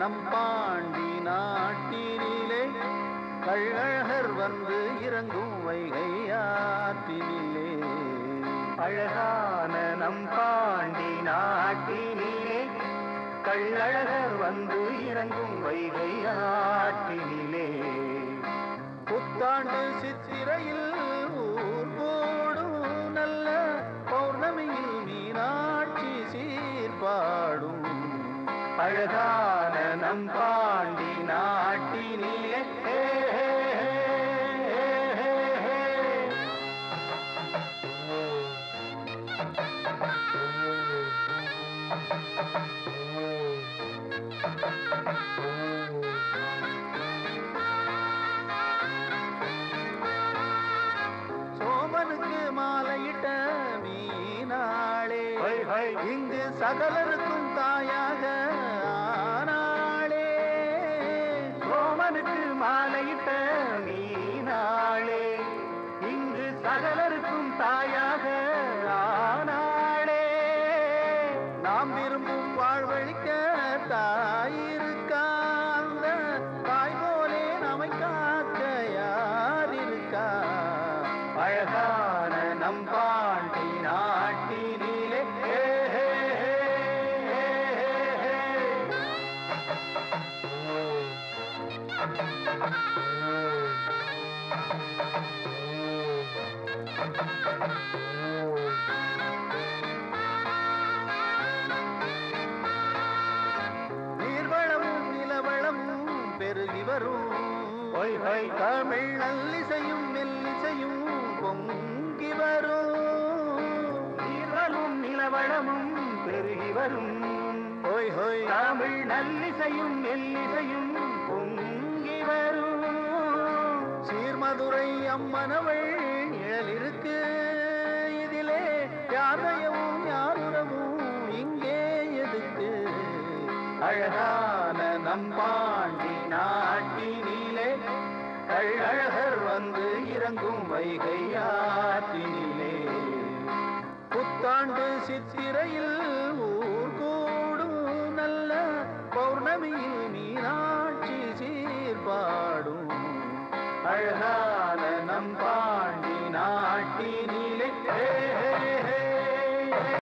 நம் பாண்டி நாட்டினிலே கள்ளழகர் வந்து இறங்கும் வைகையாற்றினிலே. அழகான நம் பாண்டி நாட்டினிலே கள்ளழகர் வந்து இறங்கும் வைகையாற்றினிலே. புத்தாண்டு சித்திரையில் ஊர் கூடும் நல்ல பௌர்ணமியில் மீனாட்சி சீர்பாடும். அழகான நம் பாண்டி நாட்டினிலே சோமனுக்கு மாலையிட்ட மீனாளே இங்கு சகலருக்கும் தாயாக ஆனாளே. சோமனுக்கு மாலையிட்ட மீனாளே இங்கு சகலருக்கும் தாயாக ஆனாளே. நாம் விரும்பும் வாழ்வழிக்க தாயிருக்கா, அந்த தாய் போலே நம்மை காக்க யார் இருக்கா? அழகான நம் பாண்டி நாட்டினிலே நீர்வளமும் நிலவளமும் பெருகி வரும். தமிழ் நல்லிசையும் மெல்லிசையும் பொங்கி வரும். நீர்வளும் நிலவளமும் பெருகி வரும். தமிழ் நல்லிசையும் மெல்லிசையும் பொங்கி வரும். சீர்மதுரை அம்மனவள் நிழலிருக்கு இதிலே, யாரையவும் யாருறவும் இங்கே எதுக்கு? அழகான நம் பாண்டி நாட்டினிலே கள்ளழகர் வந்து இறங்கும் வைகையாற்றினிலே. புத்தாண்டு சித்திரையில்